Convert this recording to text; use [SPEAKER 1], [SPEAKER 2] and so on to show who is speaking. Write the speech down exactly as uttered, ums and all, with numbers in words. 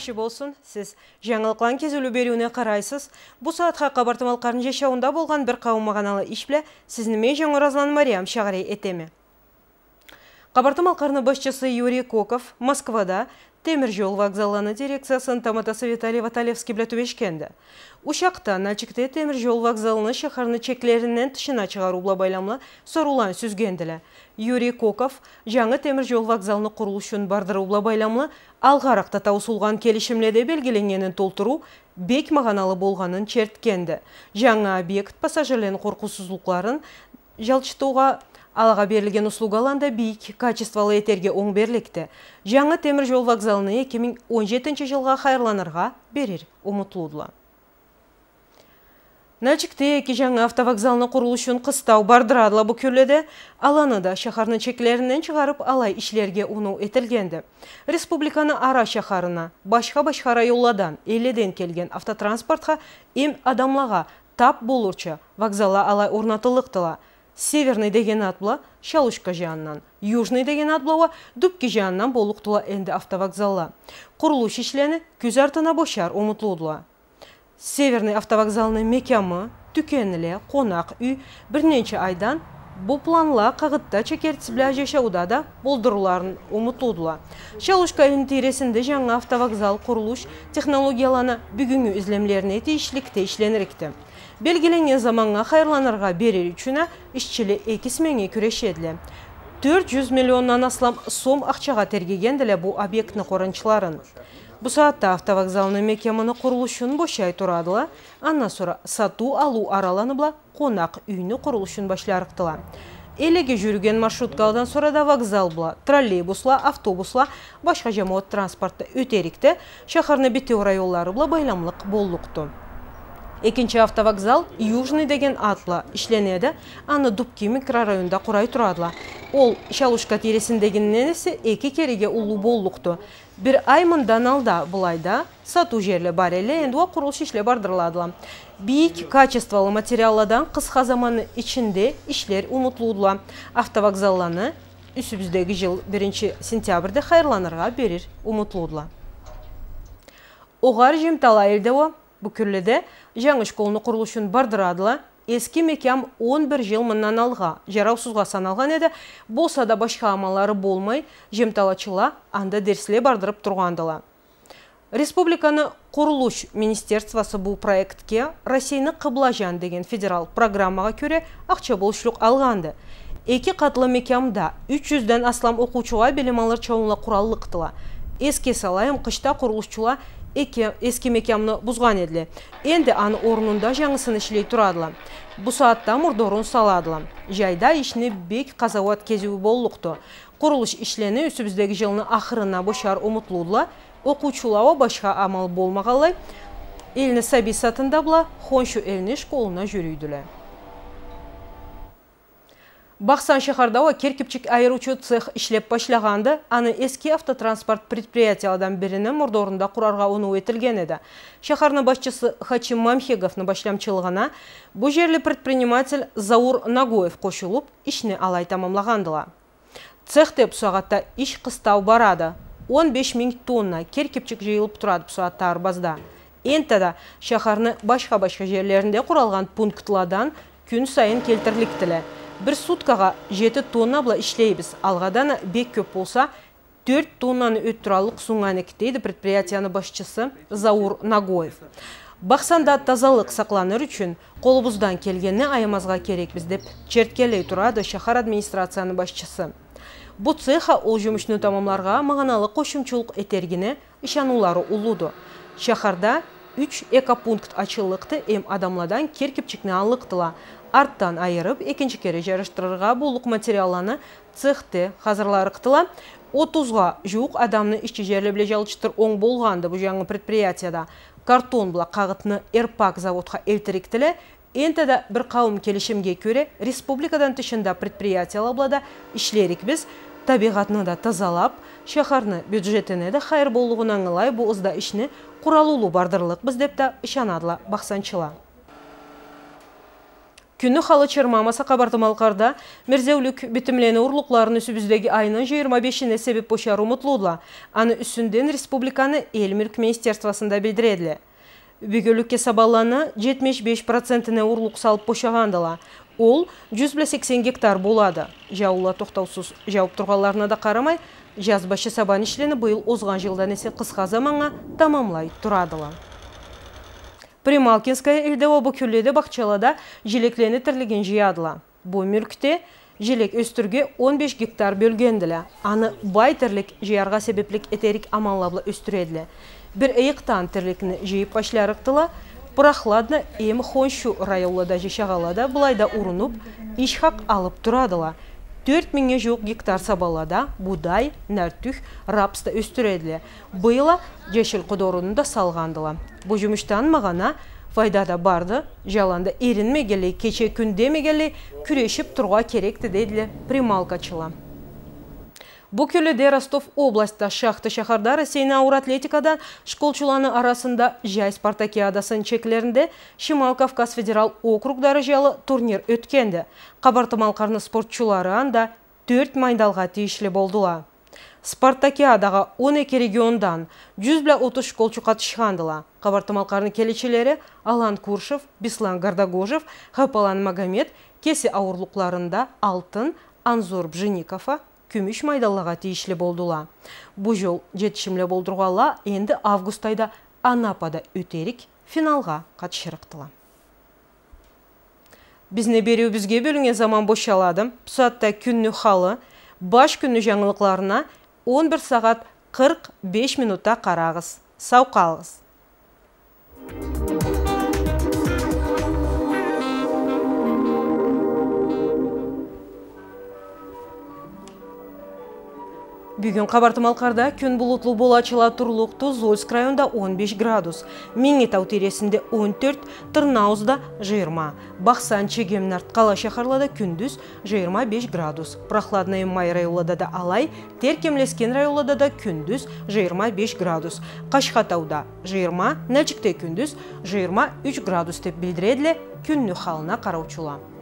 [SPEAKER 1] яхшы болсын, сіз жаңылықлан кезілі беруіне қарайсыз. Бұл саатқа қабартымалқарын жешауында болған бір қауым мағаналы ішпле, сізніме жаңы разлан Мариам шағырай етеме. Қабартымалқарны башчысы Юрий Коков Москвада темір жол вокзаланы дирекциясын Таматасы Виталий Ваталевский білету бешкенді. Ушақта Начикте темір жол вокзалыны шақарны чеклерінен тышына шығарула байламлы сорулан сүзгенділі. Юрий Коков жаңы темір жол вокзалыны құрылышын бардырула байламлы алғарақта таусылған келішімледе белгіленгенін толтыру бек мағаналы болғанын черткенді. Жаңа объект пассажирлен қорқусызлықларын жалчытуға алаға берілген услугаланда бейік качествалы етерге оң берлікті. Жаңы темір жол вокзалыны эки миң он жетинчи жылға хайырланырға берер ұмытлудыла. Начикте эки жаңы автовокзалыны құрылышын қыстау бардырадыла бұ көрледі, аланы да шахарны чеклерінен шығарып алай ішлерге уну етілгенді. Республиканы ара шахарына, башқа-башқа райолладан, еледен келген автотранспортқа ем адамлаға тап болурча вокзала алай орнатылықтыла. Северный деген атбла Шалушка жанынан, Южный деген атблауа Дубки жанынан болуқтыла әнді автовокзалла. Құрылыш ішлені күз артына бошар ұмытлудыла. Северный автовокзалны мекамы, түкенілі, қонақ үй бірненші айдан бұл планла қағытта чекертсіблі жешауда да болдыруларын ұмытлудыла. Шалушка интересінде жаңа автовокзал құрылыш технологияланы бүгінгі үзлемлеріне тейішлікте ішленірікті. Белгіленген заманға хайырланырға берер үшіна ішчілі екісменге күрешеділі. төрт жүз миллионнан аслам сом ақчаға тергегенділі бұл объектіні қорыншыларын. Бұл саатта автовокзалны мекемені құрылышын бошай тұрадыла, анна сұра сату алу араланыбла қонақ үйіні құрылышын башларықтыла. Елеге жүрген маршруткалдан сұрада вокзал бұла, троллейбусла, автобусла, башқа жамауат транспортты өтерікті, шақарны бетеу райоллары бұла байламлық болуқты. Екінші автовокзал Южный деген атла ішленеді, аны Дубки микрорайонда құрай тұрадыла. Ол Шалушка тересіндегеннен есе екі кереге ұлы болуқты. Bir ay mından alda bulayda satu жерлі бар елі әндуа құрылыш ішле бардырладыла. Бейік качествалы материалладан қысқа заманы ішінде ішлер ұмытлудыла. Автовокзалланы үсібіздегі жыл бірінші сентябрде хайырланырға берер ұмытлудыла. Оғар жемтала елдеуа бүкірліде жаңы школны құрылышын бардырадыла. Eski mekam он bir жыл мыннан алға, жараусызға саналған еді, болса да башқа амалары болмай, жемталачыла анда дерсле бардырып тұрғандыла. Республиканы құрылыш министерствосы бұл проектке Россияны Қыблажан деген федерал программаға көре ақча болшылық алғанды. Екі қатлы мекамда үч жүзден аслам оқучыға білім алыр чауынла құраллықтыла. Еске салайым қышта құрылышчыла eski mekamını buzgan edili. Endi anı ornunda жаңысын ішлей тұрадыла. Бұ саатта мұрдорын саладыла. Жайда ішіне бек қазават кезуі болуқты. Құрылыш ішлені үсібіздегі жылыны ақырына бошар ұмытлудыла. Оқучулауы башқа амал болмағалай. Еліні сәби сатында бұла, хоншу еліні школына жүрүйділі. Бақсан шахардауа керкепчик айыручу цех ішлеп башлағанды, аны eski автотранспорт предприятияладан біріні мұрдорында құрарға оны өтілген еді. Шахарны башчысы Хачим Мамхеговны башлямчылығына бұл жерлі предприниматель Заур Нагоев қошылып, ішіне алай тамамлағандыла. Цехте бұсағатта іш қыстау барады. он беш мың тонна керкепчик жейіліп тұрады бұсағатта арбазда. Ентада шахарны башқа-башқа жерлерінде құралған пунктыладан күн сайын келтірліктілі. Bir суткаға жеті тонна бұла ішлейбіз. Алғаданы бек көп болса, төрт тоннаны өттіралық сұңғаны кітейді предприятияны башчысы Заур Нагоев. Бақсанда тазалық сақланыр үшін қолыбыздан келгені аямазға керекбіз деп черткелей тұрады шахар администрацияны башчысы. Бұл цеха ол жұмышны тамамларға мағаналы қошымчылық етергені ішанулары ұлуды. Шахарда үч экопункт açылықты эм адамладан керкепчикні алықтыла. Арттан айырып, екінші кере жарыштырырға болық материаланы цехте қазырларықтыла. отузға жуық адамны ішчі жерлебле жалчытыр оң болғанды бұл жаңы предприятияда. Картон бұла қағытны Эрпак заводқа елтіріктілі. Ентада бір қауым келішімге көре республикадан тышында предприятиялаблада ішлерік біз табиғатны да тазалап, шахарны бюджетіне де хайыр болуғынан ыңылай бұл ызда ішіне құралулы бардырлық біз депті ішанадыла бақсанчыла. Күнні халы чырмамаса қабартымалқарда мерзеулік бітімлені ұрлықларын үсібіздегі айының жиырма бешіне себеп бошару мұтлудла. Аны үсінден республиканы ел мүлк министерствосында білдіреділі. Бүгілікке сабаланы жетимиш беш процентіне ұрлық салып бошағандыла. Ол жүз сексен гектар болады. Жаула тоқтаусыз жауып тұрғаларына да қарамай, жазбашы сабан ішлені бұйыл озған жылдан есе қысқа заманға тамамлай тұрадыла. Прималкинская елде обы күлледі бақчалада желеклені тірлеген жиядыла. Бұл мүлкте желек өстірге он беш гектар бөлгенділі. Аны бай тірлік жиярға себеплік етерік аманлаблы өстіреділі. Бір әйіқтан тірлікіні жиып башларықтыла, Прохладно эм хоншу райолада жешағалада бұлайда ұрынып, ишхақ алып тұрадыла. төрт мыңға жоқ гектар сабалада будай, нәртүх, рапста өстіреділі. Бұйыла жешіл құдорынында салғандыла. Бұл жұмыштан мағана файдада барды, жаланда ерінмегелі, кече күндемегелі күрешіп тұрға керекті деділі прималкачыла. Бұл көліде Ростов областта шақты шақарда Ресейна ауыр атлетикадан школчуланы арасында жай спартакиадасын чеклерінде Шимал Кавказ федерал округдары жалы турнир өткенді. Қабартымалқарны спортчулары анда төрт майдалға тиішлі болдыла. Спартакиадаға он эки региондан жүз отуз школчу қатышқандыла. Қабартымалқарны келечелері Алан Куршев, Бислан Гардагожев, Хапалан Магомед кесі ауырлықларында алтын, Анзор Бженикова күміш майдалаға тиішлі болдыла. Бұл жол жетішімлі болдырғала, енді август айда Анапада өтерік финалға қатшырықтыла. Бізне беру бізге бөліңе заман бошаладым. Сұатта күнні халы, баш күнні жаңылықларына он бір сағат қырық беш минутта қарағыз. Сау қалғыз. Бүгін Қабартымалқарда күн бұлытлы болачыла тұрлықты Зольск районда он беш градус, Меңетау тересінде он төрт, Тырнаузда жиырма, Бақсан Чегемнарт қала шақарлада күндіз жиырма беш градус. Прохладный май райолада да алай, Теркемлескен райолада да күндіз жиырма беш градус. Қашқатауда жиырма, Нәлчікте күндіз жиырма үш градус деп білдіреділі күнні халына қараучыла.